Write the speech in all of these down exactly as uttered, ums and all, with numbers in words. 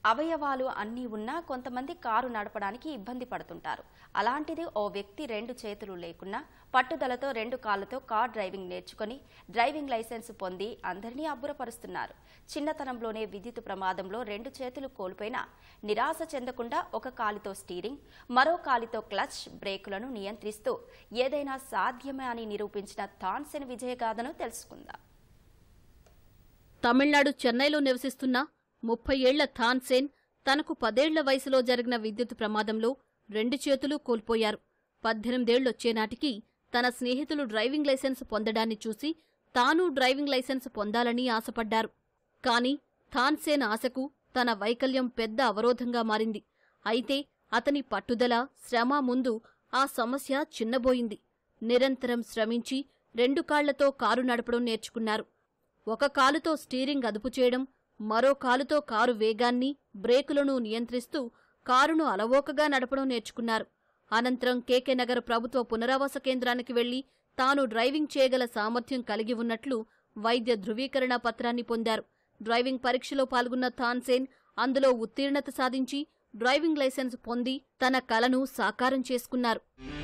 అవయవాలు అన్నీ ఉన్నా కొంతమంది కారు నడపడానికి ఇబ్బంది పడుతుంటారు. అలాంటిది ఓ వ్యక్తి రెండు చేతులు లేకున్నా పట్టుదలతో రెండు కాళ్లతో కార్ డ్రైవింగ్ నేర్చుకుని డ్రైవింగ్ లైసెన్స్ పొంది అందరినీ అబ్బురపరుస్తున్నారు. చిన్నతనంలోనే విద్యుత్ ప్రమాదంలో రెండు చేతులు కోల్పోయినా నిరాశ చెందకుండా ఒక కాలితో స్టీరింగ్, మరో కాలితో క్లచ్, బ్రేకులను నియంత్రిస్తూ ఏదైనా సాధ్యమే అని నిరూపించిన థాన్సేన్ విజయగాథను తెలుసుకుందాం. తమిళనాడు చెన్నైలో నివసిస్తున్న ముప్పై ఏళ్ల థాన్సేన్ తనకు పదేళ్ల వయసులో జరిగిన విద్యుత్ ప్రమాదంలో రెండు చేతులు కోల్పోయారు. పద్దెనిమిదేళ్లొచ్చేనాటికి తన స్నేహితులు డ్రైవింగ్ లైసెన్స్ పొందడాన్ని చూసి తానూ డ్రైవింగ్ లైసెన్స్ పొందాలని ఆశపడ్డారు. కాని థాన్సేన్ ఆశకు తన వైకల్యం పెద్ద అవరోధంగా మారింది. అయితే అతని పట్టుదల, శ్రమ ముందు ఆ సమస్య చిన్నబోయింది. నిరంతరం శ్రమించి రెండు కాళ్లతో కారు నడపడం నేర్చుకున్నారు. ఒక కాలుతో స్టీరింగ్ అదుపు చేయడం, మరో కాలుతో కారు వేగాన్ని, బ్రేకులను నియంత్రిస్తూ కారును అలవోకగా నడపడం నేర్చుకున్నారు. అనంతరం కేకే నగర్ ప్రభుత్వ పునరావాస కేంద్రానికి వెళ్లి తాను డ్రైవింగ్ చేయగల సామర్థ్యం కలిగి ఉన్నట్లు వైద్య ధృవీకరణ పత్రాన్ని పొందారు. డ్రైవింగ్ పరీక్షలో పాల్గొన్న థాన్సేన్ అందులో ఉత్తీర్ణత సాధించి డ్రైవింగ్ లైసెన్స్ పొంది తన కలను సాకారం చేసుకున్నారు.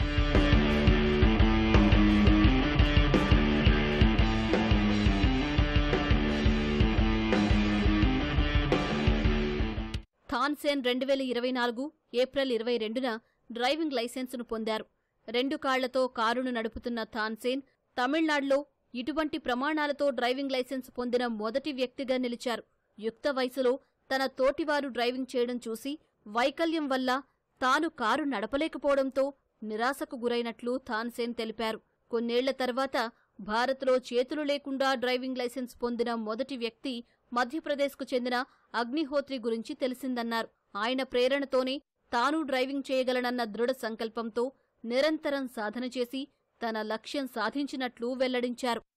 థాన్సేన్ రెండు వేల ఇరవై నాలుగు ఏప్రిల్ ఇరవై రెండున డ్రైవింగ్ లైసెన్సును పొందారు. రెండు కాళ్లతో కారును నడుపుతున్న థాన్సేన్ తమిళనాడులో ఇటువంటి ప్రమాణాలతో డ్రైవింగ్ లైసెన్స్ పొందిన మొదటి వ్యక్తిగా నిలిచారు. యుక్త వయసులో తన తోటివారు డ్రైవింగ్ చేయడం చూసి వైకల్యం వల్ల తాను కారు నడపలేకపోవడంతో నిరాశకు గురైనట్లు థాన్సేన్ తెలిపారు. కొన్నేళ్ల తర్వాత భారత్లో చేతులు లేకుండా డ్రైవింగ్ లైసెన్స్ పొందిన మొదటి వ్యక్తి మధ్యప్రదేశ్కు చెందిన అగ్నిహోత్రి గురించి తెలిసిందన్నారు. ఆయన ప్రేరణతోనే తాను డ్రైవింగ్ చేయగలనన్న దృఢ సంకల్పంతో నిరంతరం సాధన చేసి తన లక్ష్యం సాధించినట్లు వెల్లడించారు.